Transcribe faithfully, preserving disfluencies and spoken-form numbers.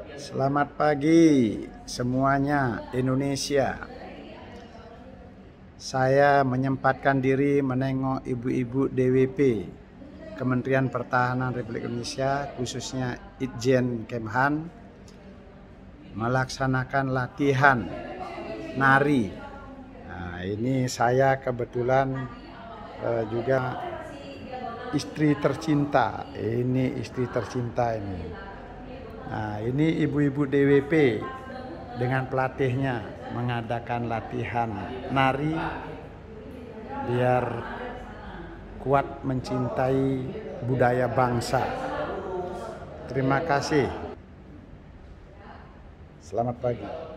Selamat pagi semuanya Indonesia. Saya menyempatkan diri menengok ibu-ibu D W P Kementerian Pertahanan Republik Indonesia, khususnya Itjen Kemhan, melaksanakan latihan nari. Nah, ini saya kebetulan eh, juga istri tercinta. Ini istri tercinta ini. Nah, ini ibu-ibu D W P dengan pelatihnya mengadakan latihan nari biar kuat mencintai budaya bangsa. Terima kasih. Selamat pagi.